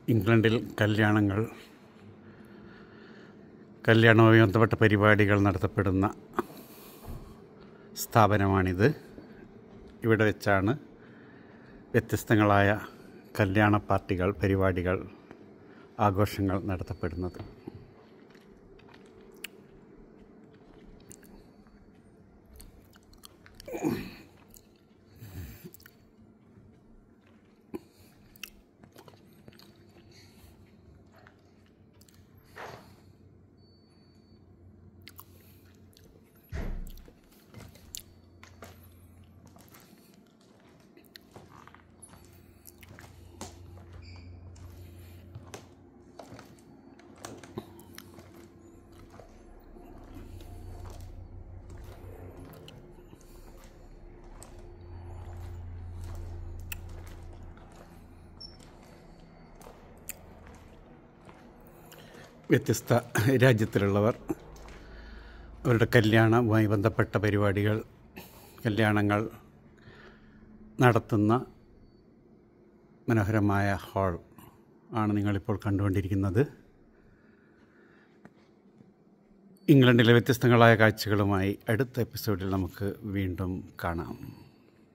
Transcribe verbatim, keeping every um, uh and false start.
ഇംഗ്ലണ്ടിൽ കല്യാണങ്ങൾ കല്യാണവുമായി ബന്ധപ്പെട്ട പരിപാടികൾ നടത്തപ്പെടുന്ന സ്ഥാപനമാണിത്. ഇവിടെ വെച്ചാണ് വ്യത്യസ്തങ്ങളായ കല്യാണ പാർട്ടികൾ, പരിപാടികൾ, ആഘോഷങ്ങൾ നടത്തപ്പെടുന്നത്. വ്യത്യസ്ത രാജ്യത്തിലുള്ളവർ അവരുടെ കല്യാണവുമായി ബന്ധപ്പെട്ട പരിപാടികൾ, കല്യാണങ്ങൾ നടത്തുന്ന മനോഹരമായ ഹാൾ ആണ് നിങ്ങളിപ്പോൾ കണ്ടുകൊണ്ടിരിക്കുന്നത്. ഇംഗ്ലണ്ടിലെ വ്യത്യസ്തങ്ങളായ കാഴ്ചകളുമായി അടുത്ത എപ്പിസോഡിൽ നമുക്ക് വീണ്ടും കാണാം.